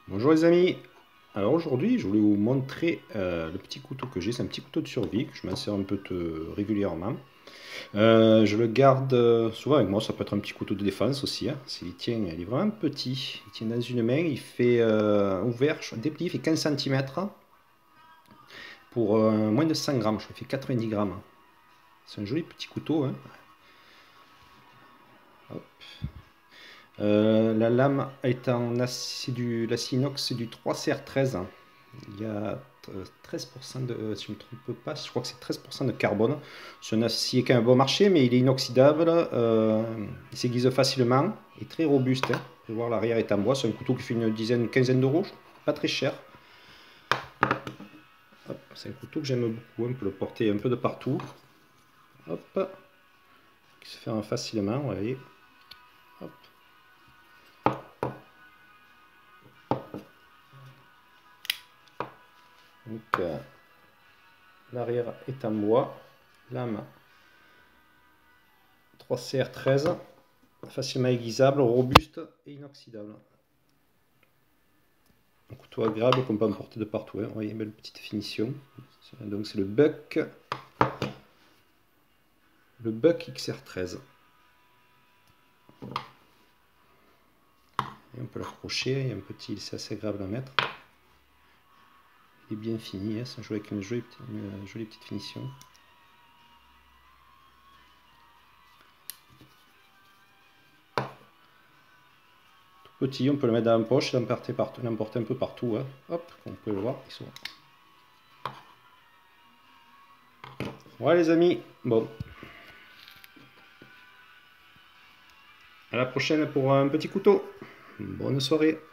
Bonjour les amis, alors aujourd'hui je voulais vous montrer le petit couteau que j'ai, c'est un petit couteau de survie que je m'en sers un peu régulièrement. Je le garde souvent avec moi, ça peut être un petit couteau de défense aussi, hein. Il est vraiment petit, il tient dans une main, il fait ouvert, déplié, il fait 15 cm pour moins de 100 grammes, je crois qu'il fait 90 grammes. C'est un joli petit couteau, hein. Hop. La lame est en acier, l'acier inox, c'est du 3CR13. Il y a 13% de, si je ne me trompe pas, je crois que c'est 13% de carbone. C'est un acier qui a un bon marché, mais il est inoxydable, il s'aiguise facilement, et très robuste, hein. Vous pouvez voir, l'arrière est en bois, c'est un couteau qui fait une dizaine, une quinzaine d'euros, pas très cher. C'est un couteau que j'aime beaucoup, on peut le porter un peu de partout. Hop, qui se ferme facilement, vous voyez. Hop. Donc, l'arrière est en bois, lame 3CR13, facilement aiguisable, robuste et inoxydable. Un couteau agréable qu'on peut emporter de partout, hein. Vous voyez, belle petite finition. Donc c'est le Buck XR13. Et on peut l'accrocher, il y a un petit, c'est assez agréable à mettre. Il est bien fini, hein. C'est un jouet avec une jolie petite finition. Tout petit, on peut le mettre dans la poche, l'emporter un peu partout, hein. Hop, comme vous pouvez le voir, ils sont. Voilà les amis, bon. À la prochaine pour un petit couteau. Bonne soirée.